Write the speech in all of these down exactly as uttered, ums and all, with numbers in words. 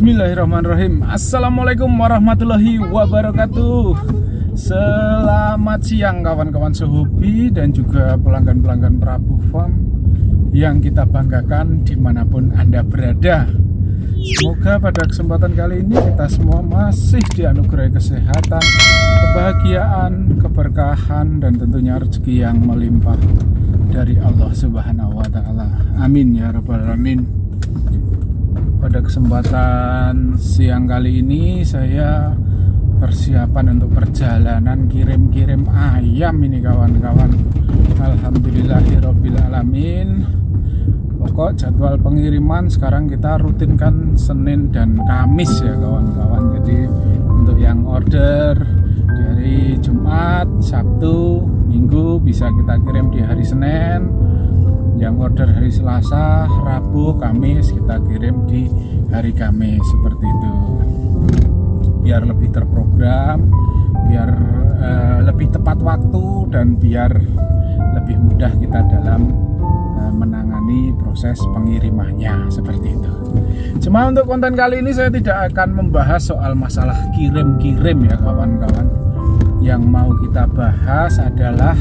Bismillahirrahmanirrahim. Assalamualaikum warahmatullahi wabarakatuh. Selamat siang kawan-kawan sehobi dan juga pelanggan-pelanggan Prabu Farm yang kita banggakan dimanapun Anda berada. Semoga pada kesempatan kali ini kita semua masih dianugerahi kesehatan, kebahagiaan, keberkahan, dan tentunya rezeki yang melimpah dari Allah Subhanahu wa Ta'ala. Amin ya Rabbal Alamin. Pada kesempatan siang kali ini saya persiapan untuk perjalanan kirim-kirim ayam ini kawan-kawan. Alhamdulillahirabbil alamin. Pokok jadwal pengiriman sekarang kita rutinkan Senin dan Kamis ya kawan-kawan. Jadi untuk yang order dari Jumat, Sabtu, Minggu bisa kita kirim di hari Senin. Yang order hari Selasa, Rabu, Kamis kita kirim di hari Kamis, seperti itu. Biar lebih terprogram, biar uh, lebih tepat waktu, dan biar lebih mudah kita dalam uh, menangani proses pengirimannya, seperti itu. Cuma untuk konten kali ini saya tidak akan membahas soal masalah kirim-kirim ya kawan-kawan. Yang mau kita bahas adalah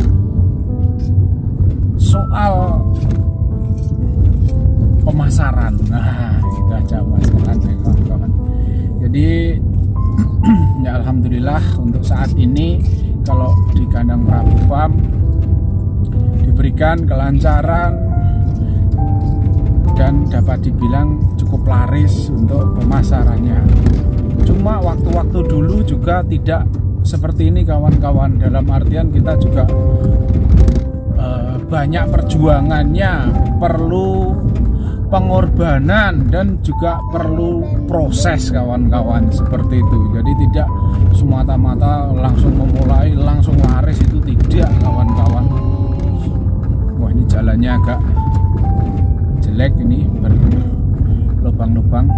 soal pemasaran. Nah, itu aja masalah kawan-kawan. Jadi ya alhamdulillah untuk saat ini kalau di kandang Prabu Farm diberikan kelancaran dan dapat dibilang cukup laris untuk pemasarannya. Cuma waktu-waktu dulu juga tidak seperti ini kawan-kawan. Dalam artian kita juga banyak perjuangannya, perlu pengorbanan dan juga perlu proses kawan-kawan, seperti itu. Jadi tidak semata-mata langsung memulai langsung laris, itu tidak kawan-kawan. Wah, ini jalannya agak jelek ini, berlubang-lubang.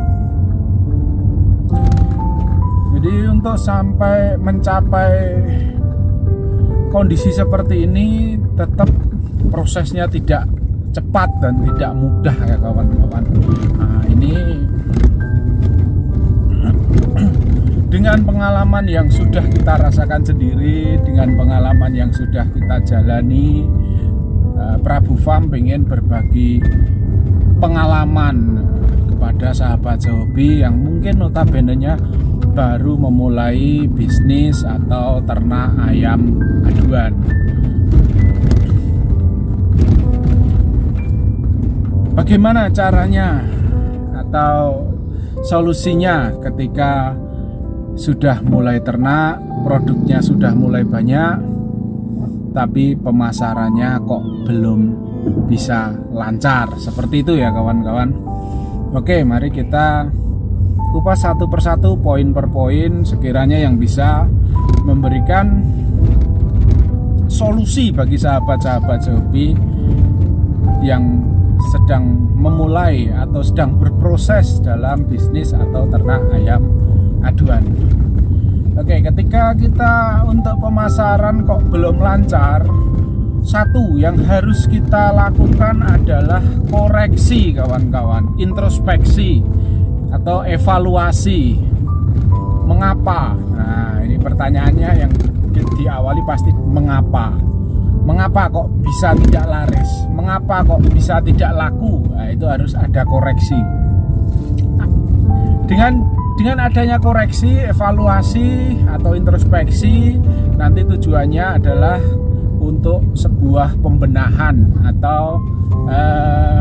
Jadi untuk sampai mencapai kondisi seperti ini tetap prosesnya tidak cepat dan tidak mudah ya kawan-kawan. Nah, ini dengan pengalaman yang sudah kita rasakan sendiri, dengan pengalaman yang sudah kita jalani, Prabu Farm pengen berbagi pengalaman kepada sahabat sehobi yang mungkin notabene-nya baru memulai bisnis atau ternak ayam aduan. Bagaimana caranya atau solusinya ketika sudah mulai ternak, produknya sudah mulai banyak, tapi pemasarannya kok belum bisa lancar, seperti itu ya kawan-kawan. Oke, mari kita kupas satu persatu, poin per poin, sekiranya yang bisa memberikan solusi bagi sahabat-sahabat sehobi yang sedang memulai atau sedang berproses dalam bisnis atau ternak ayam aduan. Oke, ketika kita untuk pemasaran kok belum lancar, satu yang harus kita lakukan adalah koreksi kawan-kawan, introspeksi atau evaluasi. Mengapa? Nah, ini pertanyaannya yang diawali pasti mengapa. Mengapa kok bisa tidak laris? Mengapa kok bisa tidak laku? Nah, itu harus ada koreksi. Dengan dengan adanya koreksi, evaluasi atau introspeksi, nanti tujuannya adalah untuk sebuah pembenahan atau uh,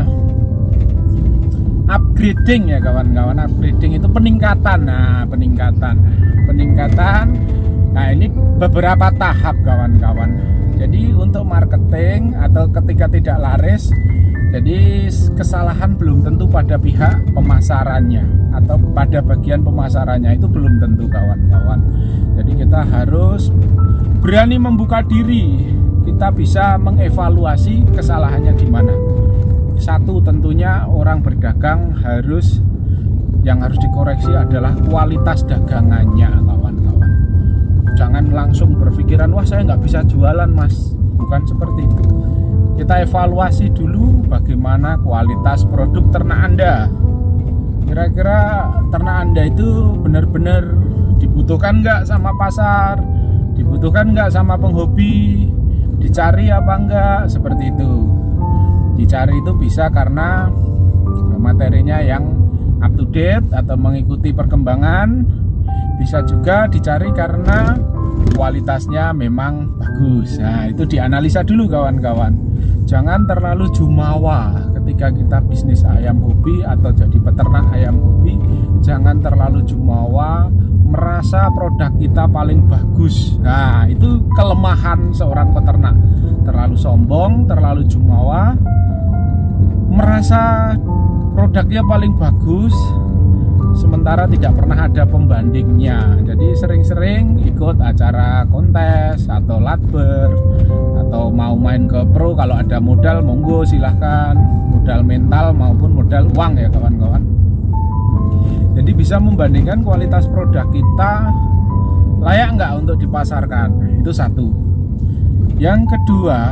upgrading ya kawan-kawan. Upgrading itu peningkatan. Nah, peningkatan peningkatan nah ini beberapa tahap kawan-kawan. Jadi untuk marketing atau ketika tidak laris, jadi kesalahan belum tentu pada pihak pemasarannya atau pada bagian pemasarannya, itu belum tentu kawan-kawan. Jadi kita harus berani membuka diri, kita bisa mengevaluasi kesalahannya di mana. Satu, tentunya orang berdagang harus, yang harus dikoreksi adalah kualitas dagangannya kawan-kawan. Jangan langsung berpikiran, wah saya nggak bisa jualan mas. Bukan seperti itu. Kita evaluasi dulu bagaimana kualitas produk ternak Anda. kira-kira ternak Anda itu benar-benar dibutuhkan nggak sama pasar, dibutuhkan nggak sama penghobi, dicari apa enggak, seperti itu. Dicari itu bisa karena materinya yang up to date atau mengikuti perkembangan, bisa juga dicari karena kualitasnya memang bagus. Nah, itu dianalisa dulu kawan-kawan. Jangan terlalu jumawa ketika kita bisnis ayam hobi atau jadi peternak ayam hobi. Jangan terlalu jumawa merasa produk kita paling bagus. Nah, itu kelemahan seorang peternak. Terlalu sombong, terlalu jumawa, merasa produknya paling bagus, sementara tidak pernah ada pembandingnya. Jadi sering-sering ikut acara kontes atau latber, atau mau main ke pro, kalau ada modal monggo silahkan, modal mental maupun modal uang ya kawan-kawan. Jadi bisa membandingkan kualitas produk kita layak nggak untuk dipasarkan, itu satu. Yang kedua,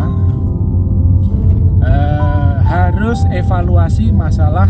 eh, harus evaluasi masalah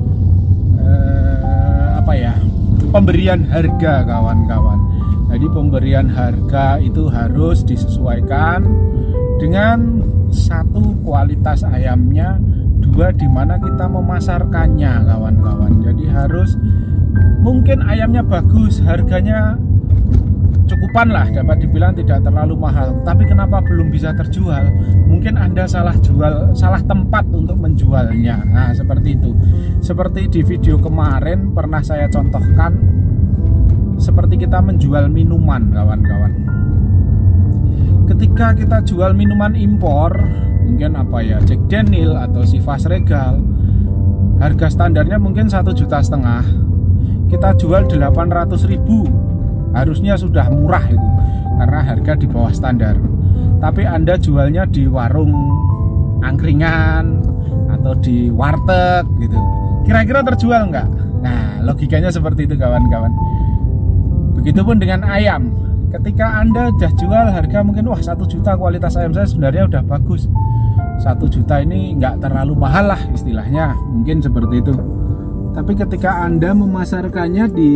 eh, apa ya, pemberian harga kawan-kawan. Jadi pemberian harga itu harus disesuaikan dengan satu, kualitas ayamnya, dua, di mana kita memasarkannya kawan-kawan. Jadi harus, mungkin ayamnya bagus, harganya cukupan lah, dapat dibilang tidak terlalu mahal, tapi kenapa belum bisa terjual? Mungkin Anda salah jual, salah tempat untuk menjualnya. Nah, seperti itu. Seperti di video kemarin pernah saya contohkan, seperti kita menjual minuman kawan-kawan. Ketika kita jual minuman impor, mungkin apa ya, Jack Daniel atau Chivas Regal, harga standarnya mungkin satu juta setengah, kita jual delapan ratus ribu, harusnya sudah murah itu karena harga di bawah standar. Tapi Anda jualnya di warung angkringan atau di warteg gitu, kira-kira terjual nggak? Nah, logikanya seperti itu kawan-kawan. Begitupun dengan ayam. Ketika Anda sudah jual harga mungkin, wah satu juta, kualitas ayam saya sebenarnya udah bagus, satu juta ini nggak terlalu mahal lah istilahnya, mungkin seperti itu. Tapi ketika Anda memasarkannya di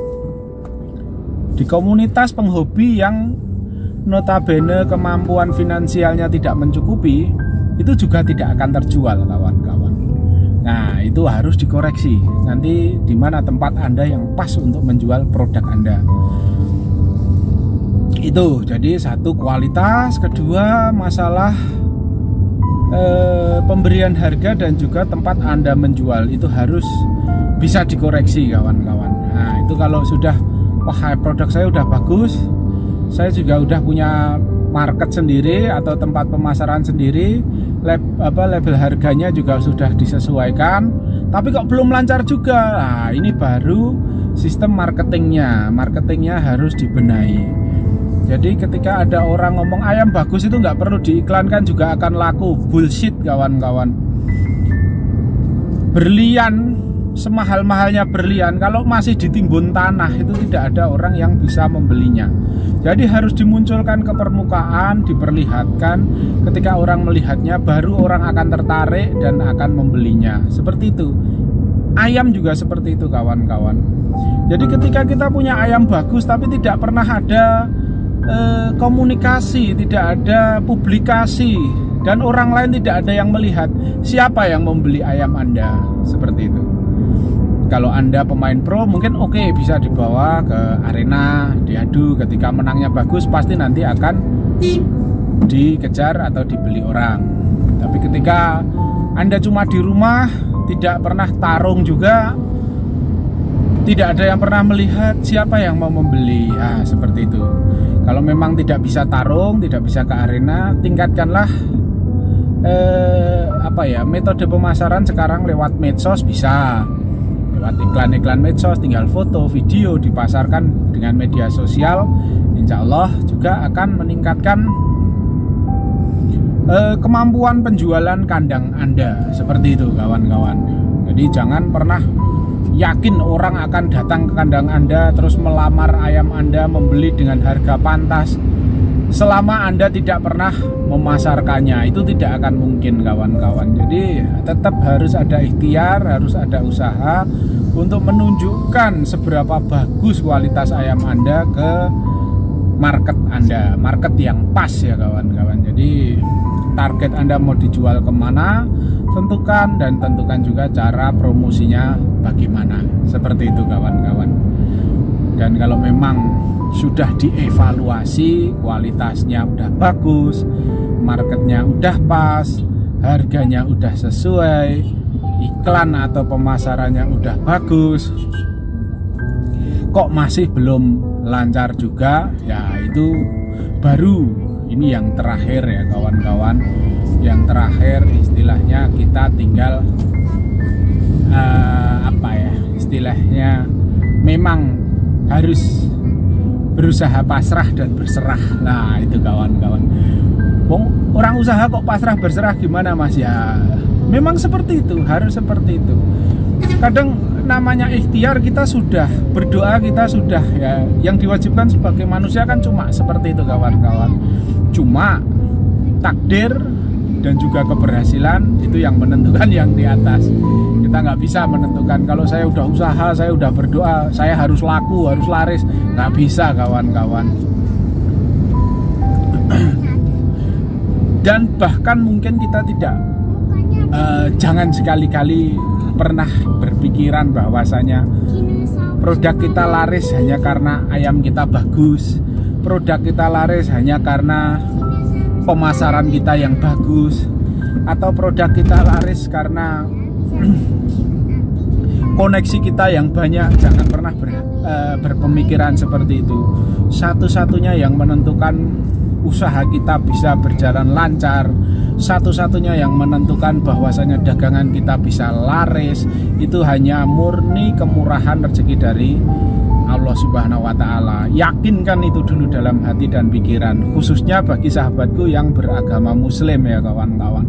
di komunitas penghobi yang notabene kemampuan finansialnya tidak mencukupi, itu juga tidak akan terjual kawan-kawan. Nah, itu harus dikoreksi nanti di mana tempat Anda yang pas untuk menjual produk Anda. Itu jadi satu, kualitas, kedua masalah eh, pemberian harga, dan juga tempat Anda menjual itu harus bisa dikoreksi kawan-kawan. Nah, itu kalau sudah, wah produk saya udah bagus, saya juga udah punya market sendiri atau tempat pemasaran sendiri, lab, apa, label harganya juga sudah disesuaikan, tapi kok belum lancar juga. Nah, ini baru sistem marketingnya, marketingnya harus dibenahi. Jadi ketika ada orang ngomong ayam bagus itu nggak perlu diiklankan juga akan laku, bullshit kawan-kawan. Berlian, semahal-mahalnya berlian, kalau masih ditimbun tanah itu tidak ada orang yang bisa membelinya. Jadi harus dimunculkan ke permukaan, diperlihatkan. Ketika orang melihatnya, baru orang akan tertarik dan akan membelinya. Seperti itu. Ayam juga seperti itu kawan-kawan. Jadi ketika kita punya ayam bagus tapi tidak pernah ada eh, komunikasi, tidak ada publikasi, dan orang lain tidak ada yang melihat, siapa yang membeli ayam Anda? Seperti itu. Kalau Anda pemain pro mungkin oke, okay, bisa dibawa ke arena, diadu, ketika menangnya bagus pasti nanti akan dikejar atau dibeli orang. Tapi ketika Anda cuma di rumah, tidak pernah tarung juga, tidak ada yang pernah melihat, siapa yang mau membeli? Nah, seperti itu. Kalau memang tidak bisa tarung, tidak bisa ke arena, tingkatkanlah eh, apa ya, metode pemasaran sekarang lewat medsos bisa. Lewat iklan-iklan medsos, tinggal foto, video, dipasarkan dengan media sosial, insya Allah juga akan meningkatkan eh, kemampuan penjualan kandang Anda. Seperti itu kawan-kawan. Jadi jangan pernah yakin orang akan datang ke kandang Anda terus melamar ayam Anda, membeli dengan harga pantas selama Anda tidak pernah memasarkannya. Itu tidak akan mungkin kawan-kawan. Jadi tetap harus ada ikhtiar, harus ada usaha untuk menunjukkan seberapa bagus kualitas ayam Anda ke market Anda, market yang pas ya kawan-kawan. Jadi target Anda mau dijual kemana, tentukan, dan tentukan juga cara promosinya bagaimana, seperti itu kawan-kawan. Dan kalau memang sudah dievaluasi, kualitasnya udah bagus, marketnya udah pas, harganya udah sesuai, iklan atau pemasarannya udah bagus, kok masih belum lancar juga, ya itu baru ini yang terakhir ya kawan-kawan. Yang terakhir istilahnya kita tinggal uh, apa ya istilahnya, memang harus berusaha pasrah dan berserah. Nah itu kawan-kawan, orang usaha kok pasrah berserah gimana mas? Ya memang seperti itu, harus seperti itu. Kadang namanya ikhtiar, kita sudah berdoa, kita sudah ya, yang diwajibkan sebagai manusia kan cuma seperti itu kawan-kawan. Cuma takdir dan juga keberhasilan itu yang menentukan yang di atas. Kita nggak bisa menentukan kalau saya udah usaha, saya udah berdoa, saya harus laku, harus laris, nggak bisa kawan-kawan. Dan bahkan mungkin kita tidak uh, jangan sekali-kali pernah berpikiran bahwasanya produk kita laris hanya karena ayam kita bagus, produk kita laris hanya karena pemasaran kita yang bagus, atau produk kita laris karena koneksi kita yang banyak. Jangan pernah ber, uh, berpemikiran seperti itu. Satu-satunya yang menentukan usaha kita bisa berjalan lancar, satu-satunya yang menentukan bahwasanya dagangan kita bisa laris, itu hanya murni kemurahan rezeki dari Allah Subhanahu wa Ta'ala. Yakinkan itu dulu dalam hati dan pikiran, khususnya bagi sahabatku yang beragama Muslim ya kawan-kawan.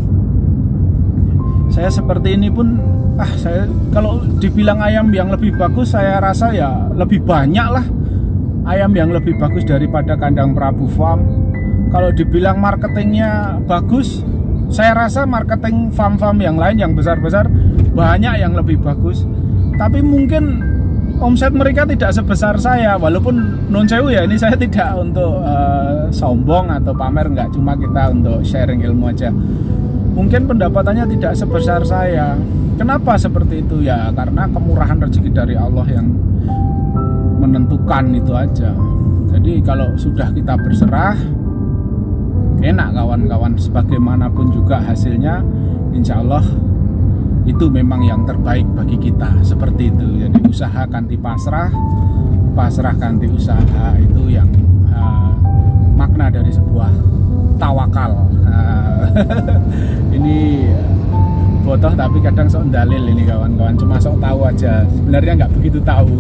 Saya seperti ini pun, ah saya kalau dibilang ayam yang lebih bagus, saya rasa ya lebih banyak lah ayam yang lebih bagus daripada kandang Prabu Farm. Kalau dibilang marketingnya bagus, saya rasa marketing farm-farm yang lain yang besar-besar banyak yang lebih bagus. Tapi mungkin omset mereka tidak sebesar saya, walaupun non sewu ya, ini saya tidak untuk uh, sombong atau pamer, nggak, cuma kita untuk sharing ilmu aja. Mungkin pendapatannya tidak sebesar saya. Kenapa seperti itu? Ya karena kemurahan rezeki dari Allah yang menentukan itu aja. Jadi kalau sudah kita berserah, enak kawan-kawan, sebagaimanapun juga hasilnya, insya Allah itu memang yang terbaik bagi kita, seperti itu. Jadi usaha ganti pasrah, pasrah ganti usaha, itu yang uh, makna dari sebuah tawakal. Uh, ini botoh tapi kadang sok dalil ini kawan-kawan, cuma sok tahu aja, sebenarnya nggak begitu tahu.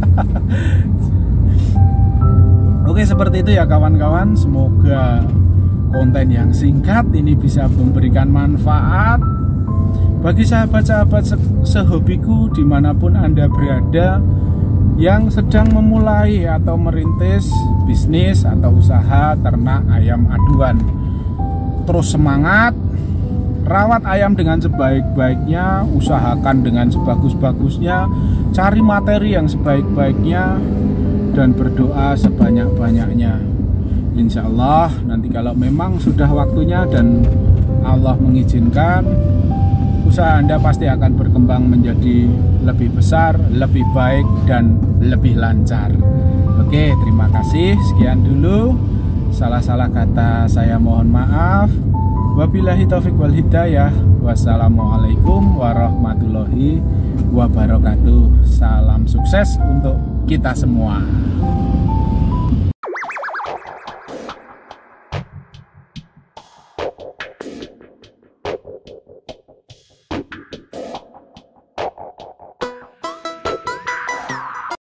Oke, seperti itu ya kawan-kawan. Semoga konten yang singkat ini bisa memberikan manfaat bagi sahabat-sahabat se sehobiku dimanapun Anda berada, yang sedang memulai atau merintis bisnis atau usaha ternak ayam aduan. Terus semangat, rawat ayam dengan sebaik-baiknya, usahakan dengan sebagus-bagusnya, cari materi yang sebaik-baiknya, dan berdoa sebanyak-banyaknya. Insya Allah nanti kalau memang sudah waktunya dan Allah mengizinkan, usaha Anda pasti akan berkembang menjadi lebih besar, lebih baik, dan lebih lancar. Oke, terima kasih. Sekian dulu. Salah-salah kata saya mohon maaf. Wabillahi taufiq wal hidayah. Wassalamualaikum warahmatullahi wabarakatuh. Salam sukses untuk kita semua.